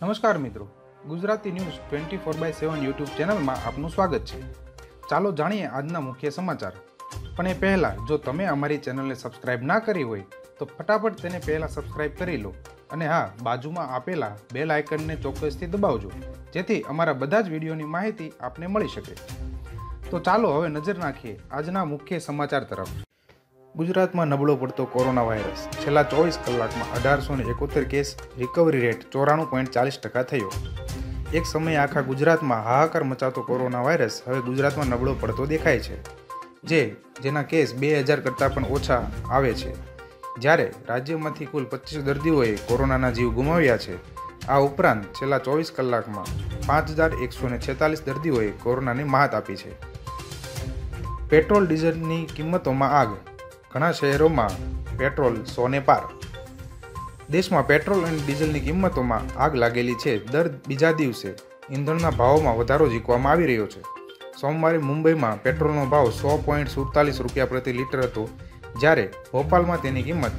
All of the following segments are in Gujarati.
નમસ્કાર મિત્રો, ગુજરાતી ન્યૂઝ 24/7 યુટ્યુબ ચેનલમાં આપનું સ્વાગત છે। ચાલો જાણીએ આજના મુખ્ય સમાચાર। પણ એ પહેલાં જો તમે અમારી ચેનલને સબસ્ક્રાઇબ ના કરી હોય તો ફટાફટ તેને પહેલાં સબસ્ક્રાઇબ કરી લો અને હા, બાજુમાં આપેલા બેલ આઇકનને ચોક્કસથી દબાવજો જેથી અમારા બધા જ વિડીયોની માહિતી આપને મળી શકે। તો ચાલો હવે નજર નાખીએ આજના મુખ્ય સમાચાર તરફ। ગુજરાતમાં નબળો પડતો કોરોના વાયરસ। છેલ્લા 24 કલાકમાં 1871 કેસ, રિકવરી રેટ 94.40% થયો। એક સમયે આખા ગુજરાતમાં હાહાકાર મચાતો કોરોના વાયરસ હવે ગુજરાતમાં નબળો પડતો દેખાય છે, જેના કેસ 2000 કરતાં પણ ઓછા આવે છે, જ્યારે રાજ્યમાંથી કુલ 25 દર્દીઓએ કોરોનાના જીવ ગુમાવ્યા છે। આ ઉપરાંત છેલ્લા 24 કલાકમાં 5146 દર્દીઓએ કોરોનાની માત આપી છે। પેટ્રોલ ડીઝલની કિંમતોમાં આગ। ઘણા શહેરોમાં પેટ્રોલ 100 ને પાર। દેશમાં પેટ્રોલ અને ડીઝલની કિંમતોમાં આગ લાગેલી છે। દર બીજા દિવસે ઈંધણના ભાવોમાં વધારો ઝીકવામાં આવી રહ્યો છે। સોમવારે મુંબઈમાં પેટ્રોલનો ભાવ 100.47 રૂપિયા પ્રતિ લીટર હતો, જ્યારે ભોપાલમાં તેની કિંમત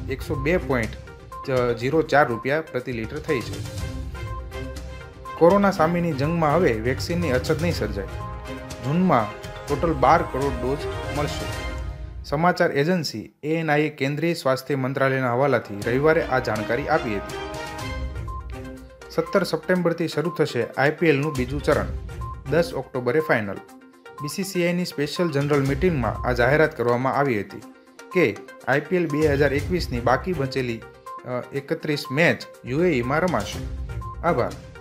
102.04 રૂપિયા પ્રતિ લીટર થઈ છે। કોરોના સામેની જંગમાં હવે વેક્સિનની અછત નહીં સર્જાય। જૂનમાં ટોટલ 12 કરોડ ડોઝ મળશે। સમાચાર એજન્સી ANIએ કેન્દ્રીય સ્વાસ્થ્ય મંત્રાલયના હવાલાથી રવિવારે આ જાણકારી આપી હતી। 17 સપ્ટેમ્બરથી શરૂ થશે IPLનું બીજું ચરણ। 10 ઓક્ટોબરે ફાઇનલ। BCCIની સ્પેશિયલ જનરલ મિટિંગમાં આ જાહેરાત કરવામાં આવી હતી કે IPL 2021ની બાકી બચેલી 31 મેચ UAEમાં રમાશે। આભાર।